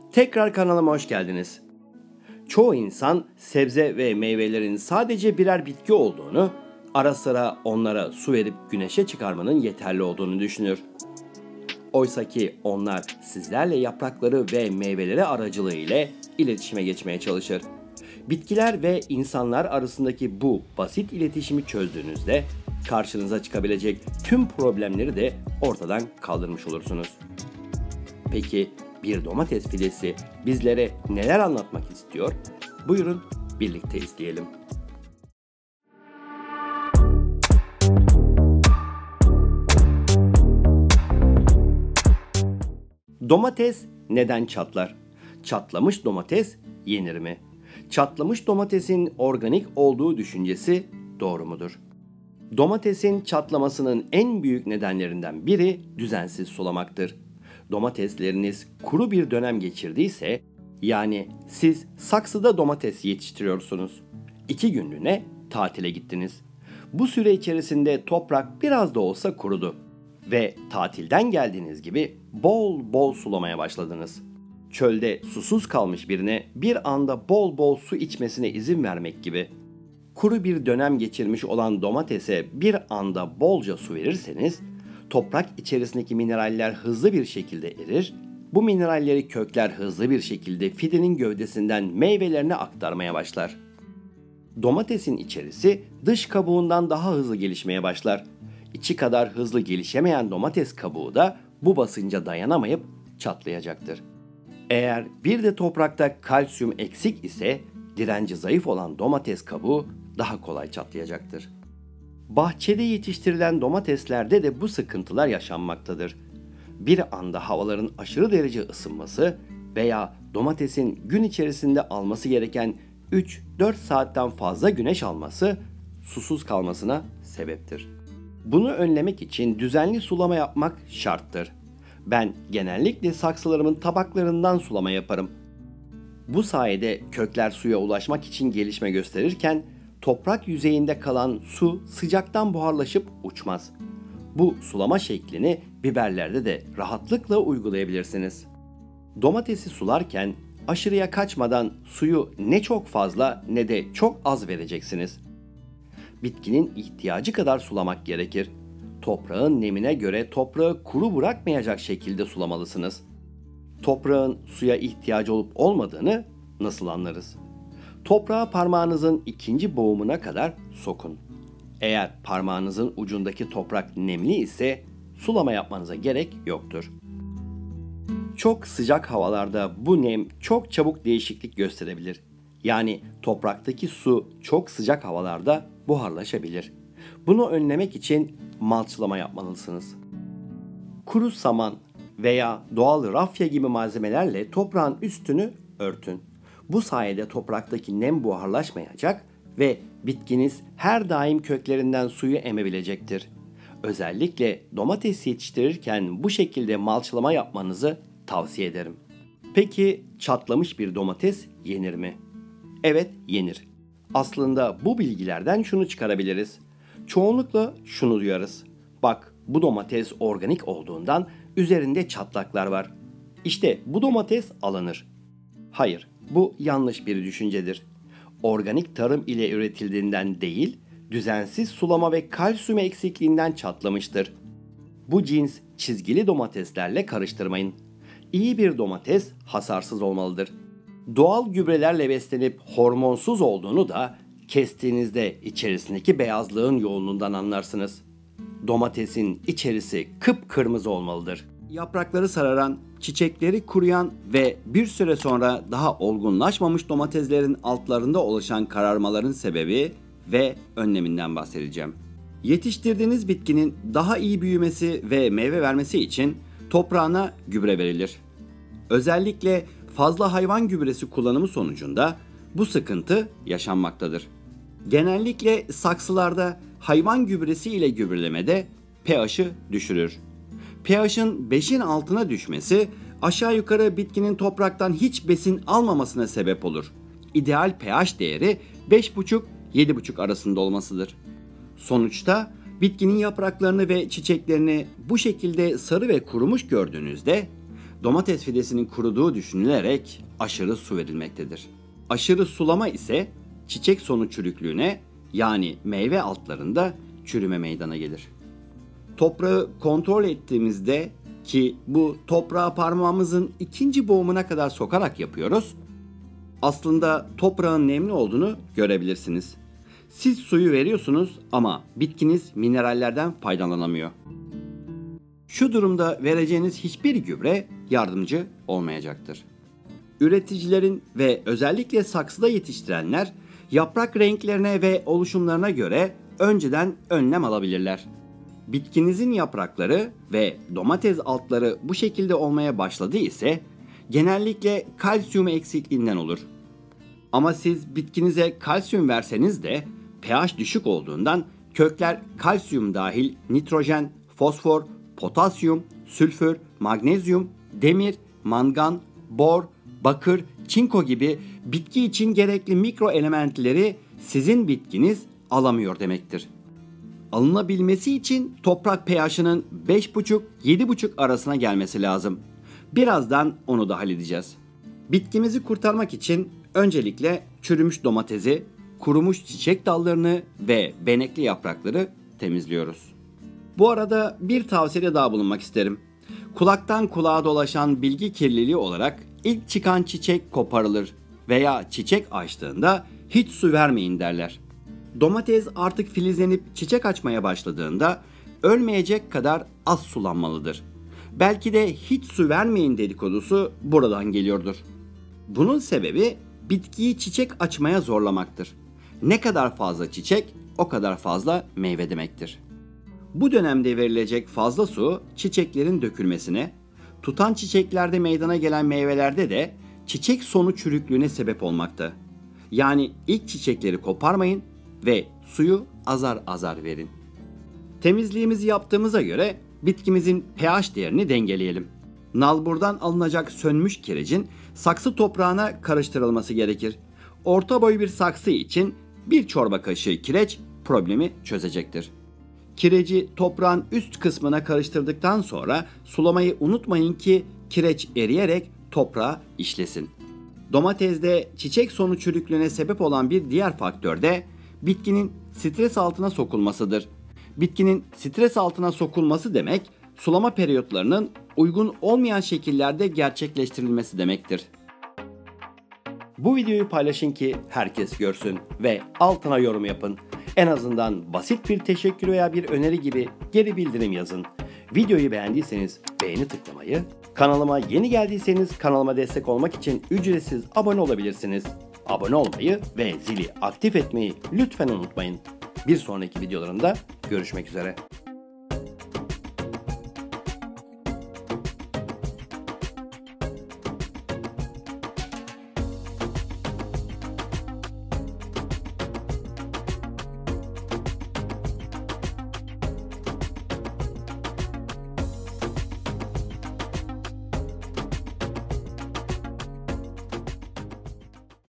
Tekrar kanalıma hoş geldiniz. Çoğu insan sebze ve meyvelerin sadece birer bitki olduğunu, ara sıra onlara su verip güneşe çıkarmanın yeterli olduğunu düşünür. Oysaki onlar sizlerle yaprakları ve meyveleri aracılığıyla iletişime geçmeye çalışır. Bitkiler ve insanlar arasındaki bu basit iletişimi çözdüğünüzde karşınıza çıkabilecek tüm problemleri de ortadan kaldırmış olursunuz. Peki bir domates fidesi bizlere neler anlatmak istiyor? Buyurun birlikte izleyelim. Domates neden çatlar? Çatlamış domates yenir mi? Çatlamış domatesin organik olduğu düşüncesi doğru mudur? Domatesin çatlamasının en büyük nedenlerinden biri düzensiz sulamaktır. Domatesleriniz kuru bir dönem geçirdiyse, yani siz saksıda domates yetiştiriyorsunuz. 2 günlüğüne tatile gittiniz. Bu süre içerisinde toprak biraz da olsa kurudu ve tatilden geldiğiniz gibi bol bol sulamaya başladınız. Çölde susuz kalmış birine bir anda bol bol su içmesine izin vermek gibi. Kuru bir dönem geçirmiş olan domatese bir anda bolca su verirseniz, toprak içerisindeki mineraller hızlı bir şekilde erir, bu mineralleri kökler hızlı bir şekilde fidenin gövdesinden meyvelerine aktarmaya başlar. Domatesin içerisi dış kabuğundan daha hızlı gelişmeye başlar. İçi kadar hızlı gelişemeyen domates kabuğu da bu basınca dayanamayıp çatlayacaktır. Eğer bir de toprakta kalsiyum eksik ise direnci zayıf olan domates kabuğu daha kolay çatlayacaktır. Bahçede yetiştirilen domateslerde de bu sıkıntılar yaşanmaktadır. Bir anda havaların aşırı derece ısınması veya domatesin gün içerisinde alması gereken 3-4 saatten fazla güneş alması susuz kalmasına sebeptir. Bunu önlemek için düzenli sulama yapmak şarttır. Ben genellikle saksılarımın tabaklarından sulama yaparım. Bu sayede kökler suya ulaşmak için gelişme gösterirken toprak yüzeyinde kalan su sıcaktan buharlaşıp uçmaz. Bu sulama şeklini biberlerde de rahatlıkla uygulayabilirsiniz. Domatesi sularken aşırıya kaçmadan suyu ne çok fazla ne de çok az vereceksiniz. Bitkinin ihtiyacı kadar sulamak gerekir. Toprağın nemine göre toprağı kuru bırakmayacak şekilde sulamalısınız. Toprağın suya ihtiyacı olup olmadığını nasıl anlarız? Toprağı parmağınızın ikinci boğumuna kadar sokun. Eğer parmağınızın ucundaki toprak nemli ise sulama yapmanıza gerek yoktur. Çok sıcak havalarda bu nem çok çabuk değişiklik gösterebilir. Yani topraktaki su çok sıcak havalarda buharlaşabilir. Bunu önlemek için malçlama yapmalısınız. Kuru saman veya doğal rafya gibi malzemelerle toprağın üstünü örtün. Bu sayede topraktaki nem buharlaşmayacak ve bitkiniz her daim köklerinden suyu emebilecektir. Özellikle domates yetiştirirken bu şekilde malçlama yapmanızı tavsiye ederim. Peki çatlamış bir domates yenir mi? Evet, yenir. Aslında bu bilgilerden şunu çıkarabiliriz. Çoğunlukla şunu duyarız. Bak, bu domates organik olduğundan üzerinde çatlaklar var. İşte bu domates alınır. Hayır, bu yanlış bir düşüncedir. Organik tarım ile üretildiğinden değil, düzensiz sulama ve kalsiyum eksikliğinden çatlamıştır. Bu cins çizgili domateslerle karıştırmayın. İyi bir domates hasarsız olmalıdır. Doğal gübrelerle beslenip hormonsuz olduğunu da kestiğinizde içerisindeki beyazlığın yoğunluğundan anlarsınız. Domatesin içerisi kıpkırmızı olmalıdır. Yaprakları sararan, çiçekleri kuruyan ve bir süre sonra daha olgunlaşmamış domateslerin altlarında oluşan kararmaların sebebi ve önleminden bahsedeceğim. Yetiştirdiğiniz bitkinin daha iyi büyümesi ve meyve vermesi için toprağına gübre verilir. Özellikle fazla hayvan gübresi kullanımı sonucunda bu sıkıntı yaşanmaktadır. Genellikle saksılarda hayvan gübresi ile gübrelemede pH'ı düşürür. pH'ın 5'in altına düşmesi aşağı yukarı bitkinin topraktan hiç besin almamasına sebep olur. İdeal pH değeri 5,5-7,5 arasında olmasıdır. Sonuçta bitkinin yapraklarını ve çiçeklerini bu şekilde sarı ve kurumuş gördüğünüzde domates fidesinin kuruduğu düşünülerek aşırı su verilmektedir. Aşırı sulama ise çiçek sonu çürüklüğüne, yani meyve altlarında çürüme meydana gelir. Toprağı kontrol ettiğimizde, ki bu toprağı parmağımızın ikinci boğumuna kadar sokarak yapıyoruz, aslında toprağın nemli olduğunu görebilirsiniz. Siz suyu veriyorsunuz ama bitkiniz minerallerden faydalanamıyor. Şu durumda vereceğiniz hiçbir gübre yardımcı olmayacaktır. Üreticilerin ve özellikle saksıda yetiştirenler yaprak renklerine ve oluşumlarına göre önceden önlem alabilirler. Bitkinizin yaprakları ve domates altları bu şekilde olmaya başladı ise genellikle kalsiyum eksikliğinden olur. Ama siz bitkinize kalsiyum verseniz de pH düşük olduğundan kökler kalsiyum dahil nitrojen, fosfor, potasyum, sülfür, magnezyum, demir, mangan, bor, bakır, çinko gibi bitki için gerekli mikro elementleri sizin bitkiniz alamıyor demektir. Alınabilmesi için toprak pH'ının 5,5-7,5 arasına gelmesi lazım. Birazdan onu da halledeceğiz. Bitkimizi kurtarmak için öncelikle çürümüş domatesi, kurumuş çiçek dallarını ve benekli yaprakları temizliyoruz. Bu arada bir tavsiyede daha bulunmak isterim. Kulaktan kulağa dolaşan bilgi kirliliği olarak ilk çıkan çiçek koparılır veya çiçek açtığında hiç su vermeyin derler. Domates artık filizlenip çiçek açmaya başladığında ölmeyecek kadar az sulanmalıdır. Belki de hiç su vermeyin dedikodusu buradan geliyordur. Bunun sebebi bitkiyi çiçek açmaya zorlamaktır. Ne kadar fazla çiçek, o kadar fazla meyve demektir. Bu dönemde verilecek fazla su çiçeklerin dökülmesine, tutan çiçeklerde meydana gelen meyvelerde de çiçek sonu çürüklüğüne sebep olmakta. Yani ilk çiçekleri koparmayın ve suyu azar azar verin. Temizliğimizi yaptığımıza göre bitkimizin pH değerini dengeleyelim. Nalburdan alınacak sönmüş kirecin saksı toprağına karıştırılması gerekir. Orta boy bir saksı için 1 çorba kaşığı kireç problemi çözecektir. Kireci toprağın üst kısmına karıştırdıktan sonra sulamayı unutmayın ki kireç eriyerek toprağa işlesin. Domatesde çiçek sonu çürüklüğüne sebep olan bir diğer faktör de bitkinin stres altına sokulmasıdır. Bitkinin stres altına sokulması demek, sulama periyotlarının uygun olmayan şekillerde gerçekleştirilmesi demektir. Bu videoyu paylaşın ki herkes görsün ve altına yorum yapın. En azından basit bir teşekkür veya bir öneri gibi geri bildirim yazın. Videoyu beğendiyseniz beğeni tıklamayı, kanalıma yeni geldiyseniz kanalıma destek olmak için ücretsiz abone olabilirsiniz. Abone olmayı ve zili aktif etmeyi lütfen unutmayın. Bir sonraki videolarımda görüşmek üzere.